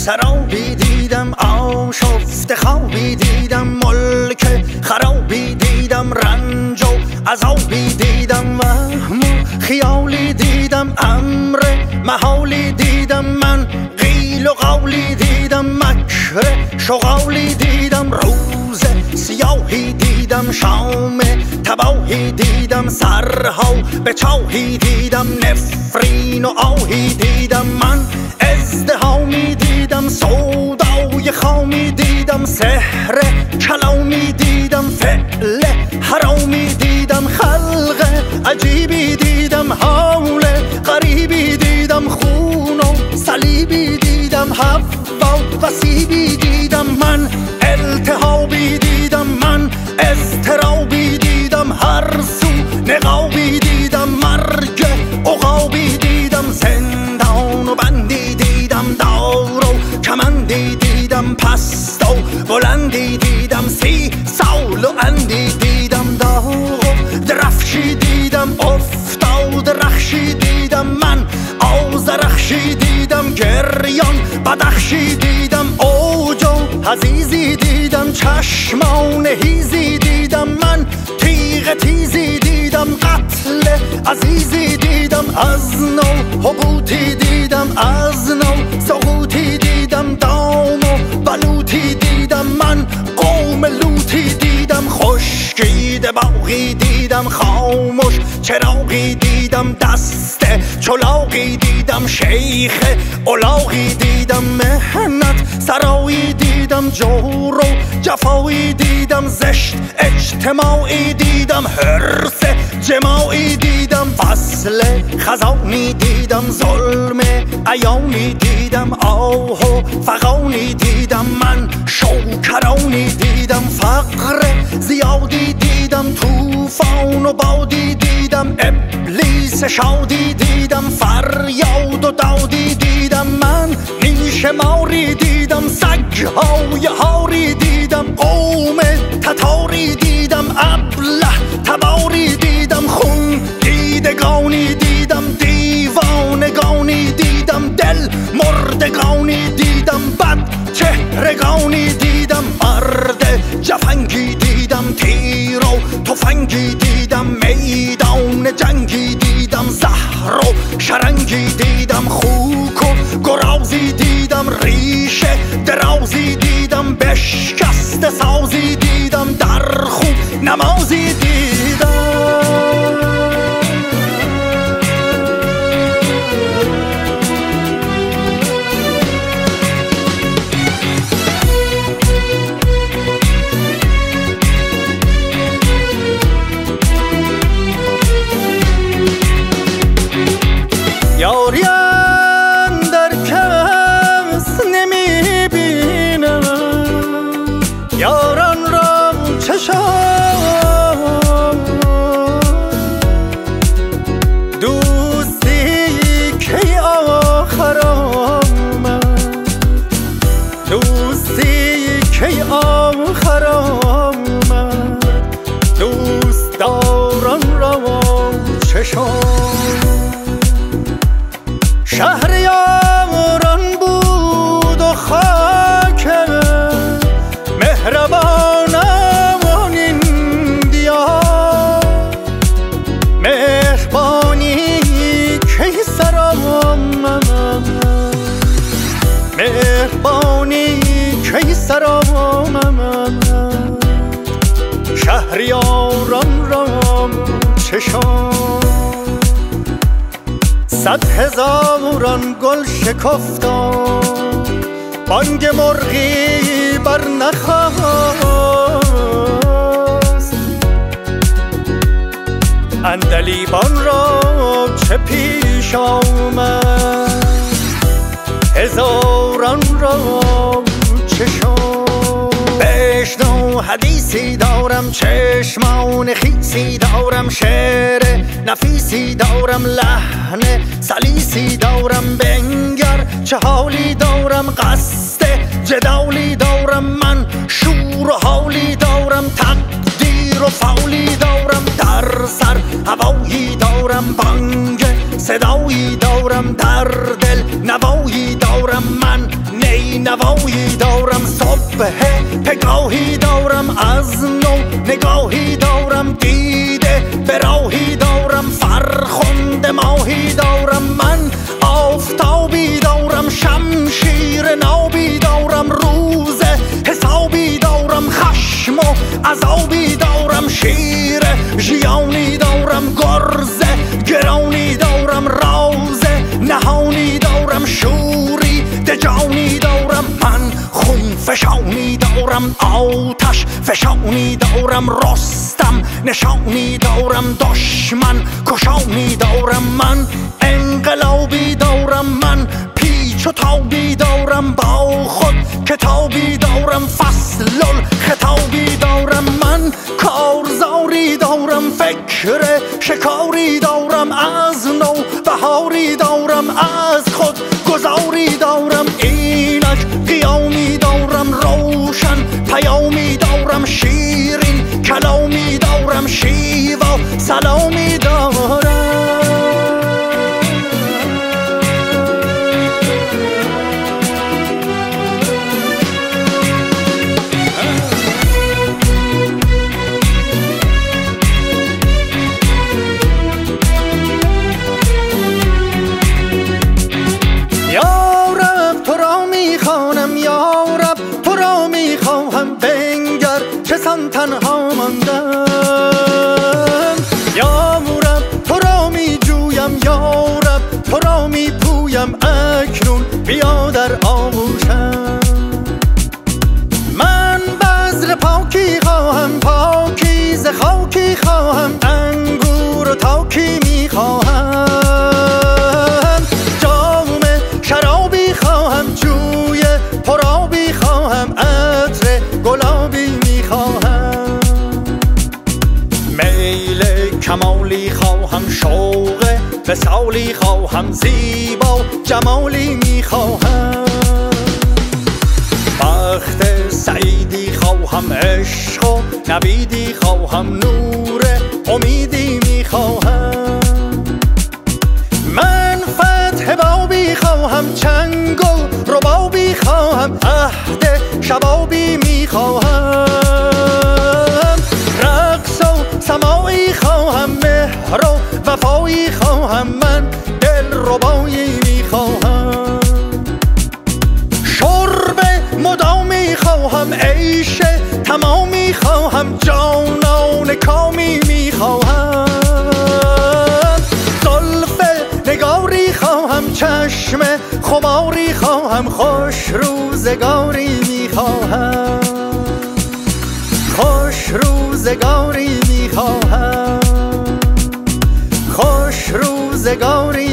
سرابی دیدم آشفته خوابی دیدم ملک خرابی دیدم رنج و عذابی دیدم وهم و خیالی دیدم امر محالی دیدم من قیل و قولی دیدم مکر شغالی دیدم روز سیاهی دیدم شام تباهی دیدم سرها به چاهی دیدم نفرین و آهی دیدم من ازدهامی دیدم سودای خامی دیدم سحر کلامی دیدم فعل حرامی دیدم خلق عجیبی دیدم حول غریبی دیدم خون و صلیبی دیدم حوا و سیبی دیدم من التهابی دیدم من اضطرابی دیدم هر سو نقابی دیدم مرگ عقابی دیدم زندان و بندی دیدم دار و کمندی دیدم پست و بلندی دیدم 30 سال و اندی دیدم داغ و درفشی دیدم افتاد رخشی دیدم من آذرخشی دیدم گریان بدخشی دیدم اوج و حزیزی دیدم چشمان هیزی دیدم من تیغ تیزی دیدم قتل عزیزی دیدم از نو حبوطی دیدم از نو سقوطی دیدم دام و بلوطی دیدم من قوم لوطی دیدم خشکیده باغی دیدم خاموش چراغی دیدم دست چلاقی دیدم شیخ الاغی دیدم مهنت سرایی دیدم جور و جفایی دیدم زشت اجتماعی دیدم حرص جماعی دیدم فصل خزانی دیدم ظلم ایامی دیدم آه و فغانی دیدم من شوکرانی دیدم فقر زیادی دیدم طوفان و بادی دیدم ابلیس شادی دیدم فریاد و دادی دیدم من نیش ماری دیدم سگهای هاری دیدم قوم تتاری دیدم ابله تباری دیدم خون دیدگانی دیدم دیوانگانی دیدم دل مردگانی دیدم بد چهرگانی دیدم مرد جفنگی دیدم تیر و تفنگی دیدم میدان جنگی دیدم زهر و شرنگی دیدم خوک و گرازی دیدم ریشه درازی دیدم بشکست سازی دیدم در خوب نمازی دیدم یاری اندر کس نمی بینم یاران را چشم دوستی کی آخر آمد دوستی کی آخر آمد دوست داران را چشم شهریاران بود و خاک مهربانم این دیار مهربانی کی سر آمد مهربانی کی سر آمد شهریاران را چشم 100 هزاران گل شکفتم بانگ مرغی بر نخواست عندلیبان را چه پیش آمد هزاران را چشم بشنو حدیثی دارم چشمان خیسی دارم شعر نفیسی دارم لحن سلیسی دارم بنگر چه حالی دارم قصد جدالی دارم من شور و حالی دارم تقدیر و فولی دارم در سر هوایی دارم بانگ صدایی دارم در دل نوایی دارم من نی نوایی دارم صبح پگاهی دارم از نو نگاهی دارم دیده به راهی دارم فرخنده ماهی دارم من آفتابی دارم شمشیر نابی دارم روز حسابی دارم خشم و عذابی دارم شیر ژیانی دارم گرز گرانی دارم راز نهانی دارم شوری دجانی دارم من خون فشانی دارم آتش فشانی دارم رستم نشانی دارم دشمن کشانی دارم من انقلابی دارم من پیچ و تابی دارم با خود کتابی دارم فصل خطابی دارم من کارزاری دارم فکر شکاری دارم از نو بهاری دارم از خود گذاری دارم اینک قیامی دارم روشن پیامی دارم شیرین کلامی دارم شیوا سلامی دارم تنها ماندم یا رب تو را می جویم یا رب تو را می پویم اکنون بیا در آغوشم من بذر پاکی خواهم پاکیز خاکی خواهم انگور و تاکی می خواهم جام شرابی خواهم جوی پرابی خواهم عطر گلابی می خواهم میل کمالی خواهم شوق وصالی خواهم زیبا جمالی می خواهم بخت سعیدی خواهم عشق و نویدی خواهم نور امیدی می خواهم من فتح بابی خواهم چنگ و ربابی خواهم عهد شبابی می خواهم رقص و سماعی خواهم مهر و وفایی خواهم من دل ربایی می خواهم شرب مدامی خواهم عیش تمامی خواهم جانان کامی می خواهم زلف نگاری خواهم چشم خماری خواهم خوش روزگاری می خواهم خوش روزگاری می خواهم خوش روزگاری